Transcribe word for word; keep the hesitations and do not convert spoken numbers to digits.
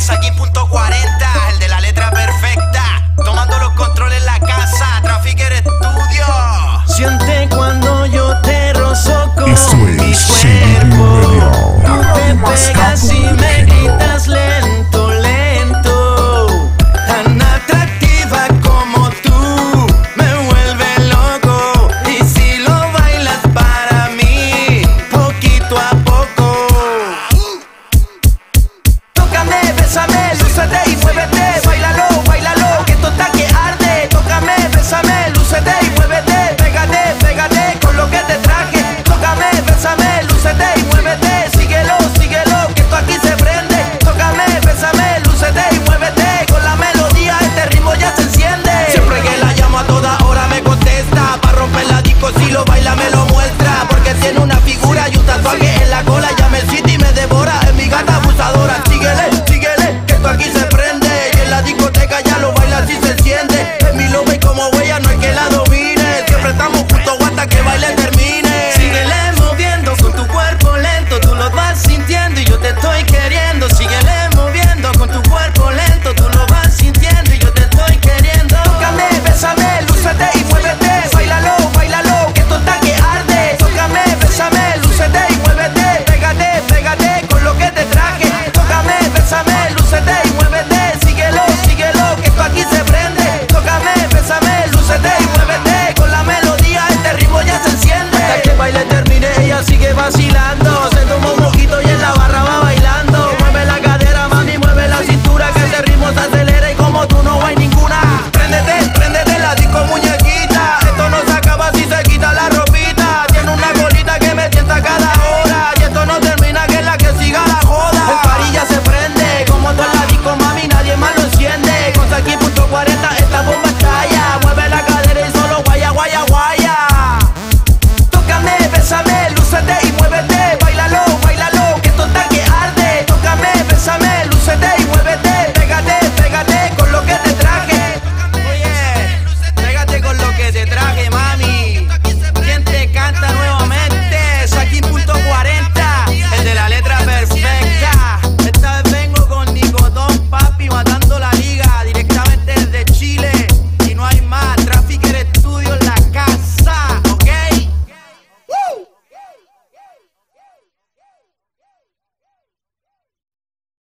aquí punto cuarenta, el de la letra perfecta, tomando los controles en la casa, Trafficker Studio. Siente cuando yo te rozo con Esto mi es Shady cuerpo. Radio.